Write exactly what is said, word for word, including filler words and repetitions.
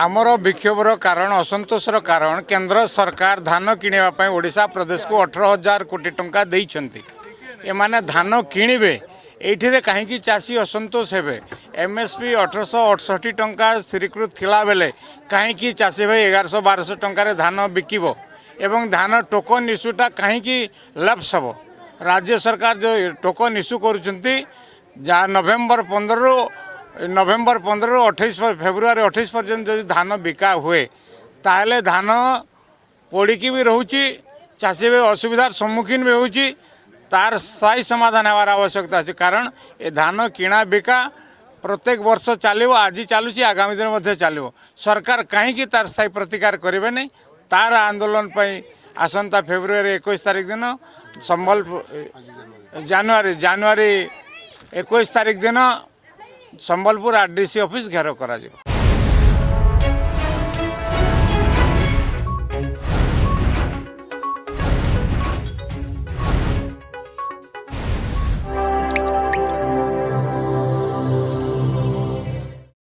आमर विक्षोभर कारण असंतोषर कारण केंद्र सरकार धान किणवाई ओडिशा प्रदेश को अठर हजार कोटी टंका देइछंती। एमाने धान किणवे ये कहीं चाषी असंतोष हे। एमएसपी अठरश अड़सठी टंका स्थिरीकृत थिला बेले कहीं चाषी भाई एगारश बारश टंकार धान बिकिब एवं धान टोकन इश्यूटा कहीं लैप्स हम। राज्य सरकार जो टोकन इश्यू करुँच नवेम्बर पंद्रह नवेम्बर पंद्रह अठाईस फेब्रुआरी अठाईस पर्यंत जो धान बिका हुए ताहले धान पड़िकी भी रोचे चाषी भी असुविधार सम्मुखीन भी होची तार स्थायी समाधान होवार आवश्यकता अच्छे। कारण ए धान किणा बिका प्रत्येक वर्ष चलो आज चलुची आगामी दिन में चलो सरकार कहीं तार स्थायी प्रतिकार करेंगे नहीं। तार आंदोलन आसंता फेब्रुआरी इक्कीस तारीख दिन संबलपुर जानुआरी जानुआरी इक्कीस तारीख दिन संबलपुर आरडीसी ऑफिस घेराव करा।